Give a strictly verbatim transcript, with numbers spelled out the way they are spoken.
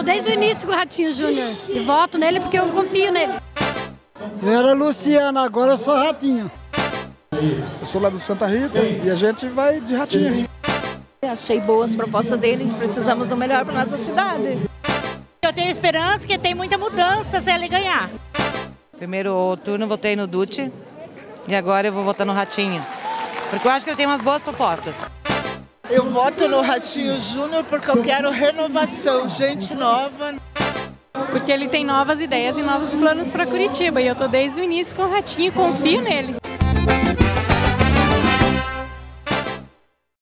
desde o início com o Ratinho Júnior e voto nele porque eu confio nele. Eu era Luciana, agora eu sou Ratinho. Eu sou lá do Santa Rita e a gente vai de Ratinho. Achei boas as propostas dele, precisamos do melhor para nossa cidade. Eu tenho esperança que tem muita mudança se ele ganhar. Primeiro turno votei no Dutti e agora eu vou votar no Ratinho, porque eu acho que ele tem umas boas propostas. Eu voto no Ratinho Júnior porque eu quero renovação, gente nova. Porque ele tem novas ideias e novos planos para Curitiba e eu tô desde o início com o Ratinho e confio nele.